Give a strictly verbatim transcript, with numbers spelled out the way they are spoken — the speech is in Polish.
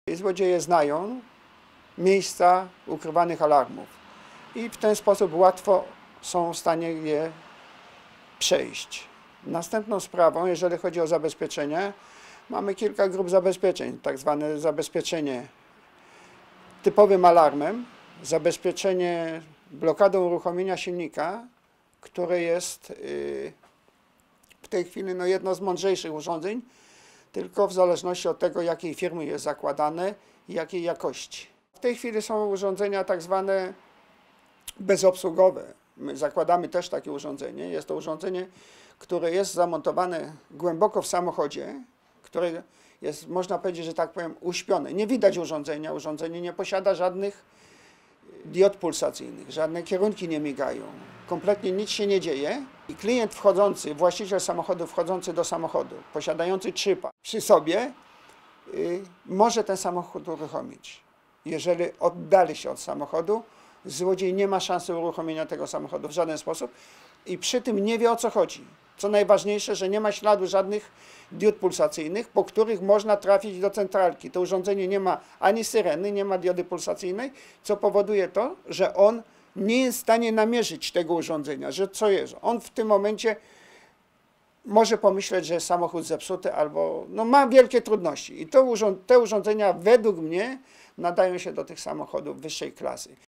Złodzieje znają miejsca ukrywanych alarmów i w ten sposób łatwo są w stanie je przejść. Następną sprawą, jeżeli chodzi o zabezpieczenie, mamy kilka grup zabezpieczeń, tak zwane zabezpieczenie typowym alarmem, zabezpieczenie blokadą uruchomienia silnika, które jest w tej chwili no, jedno z mądrzejszych urządzeń, tylko w zależności od tego, jakiej firmy jest zakładane i jakiej jakości. W tej chwili są urządzenia tak zwane bezobsługowe. My zakładamy też takie urządzenie. Jest to urządzenie, które jest zamontowane głęboko w samochodzie, które jest, można powiedzieć, że tak powiem, uśpione. Nie widać urządzenia. Urządzenie nie posiada żadnych diod pulsacyjnych, żadne kierunki nie migają. Kompletnie nic się nie dzieje i klient wchodzący, właściciel samochodu wchodzący do samochodu, posiadający chipa przy sobie, yy, może ten samochód uruchomić. Jeżeli oddali się od samochodu, złodziej nie ma szansy uruchomienia tego samochodu w żaden sposób i przy tym nie wie, o co chodzi. Co najważniejsze, że nie ma śladu żadnych diod pulsacyjnych, po których można trafić do centralki. To urządzenie nie ma ani syreny, nie ma diody pulsacyjnej, co powoduje to, że on nie jest w stanie namierzyć tego urządzenia, że co jest. On w tym momencie może pomyśleć, że jest samochód zepsuty albo no, ma wielkie trudności. I to urząd te urządzenia według mnie nadają się do tych samochodów wyższej klasy.